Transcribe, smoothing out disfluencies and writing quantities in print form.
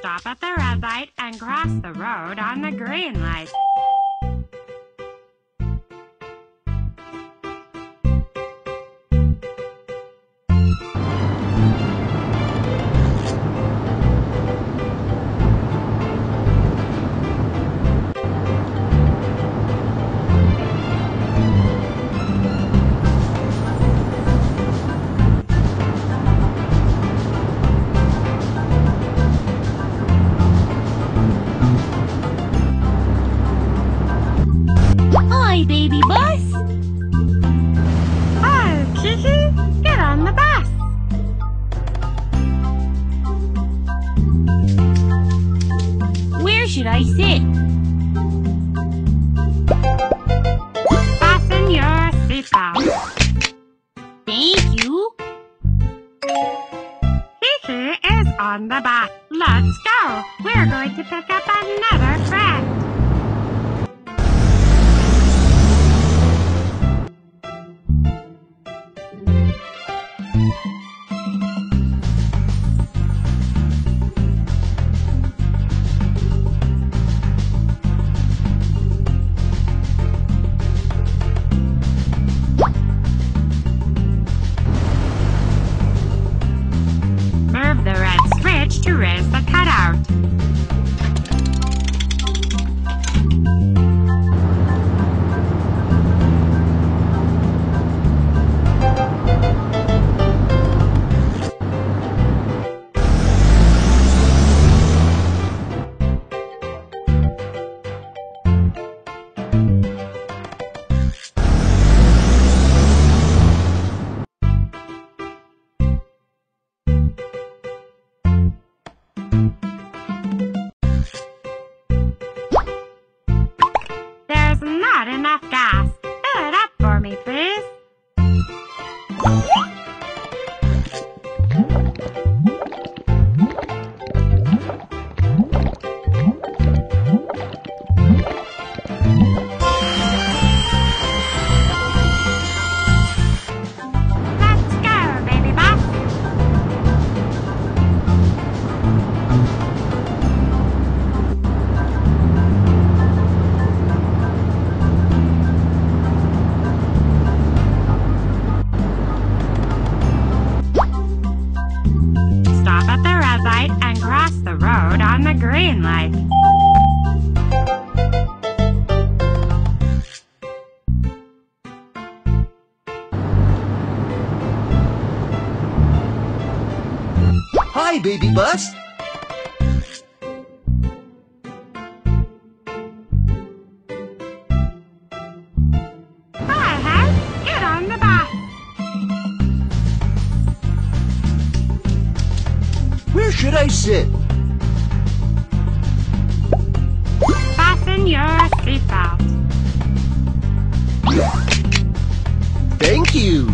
Stop at the red light and cross the road on the green light. Hi, Babybus. Oh, Kiki, get on the bus. Where should I sit? Fasten your seatbelt. Thank you. Kiki is on the bus. Let's go. We're going to pick up another friend. Move the red switch to raise the cutout. There's not enough gas. Fill it up for me, please. Let's go, Babybus. Stop at the red light and cross the road on the green light. Hi, Babybus. Hi, Hank. Get on the bus. Where should I sit? Fasten your seatbelt. Thank you.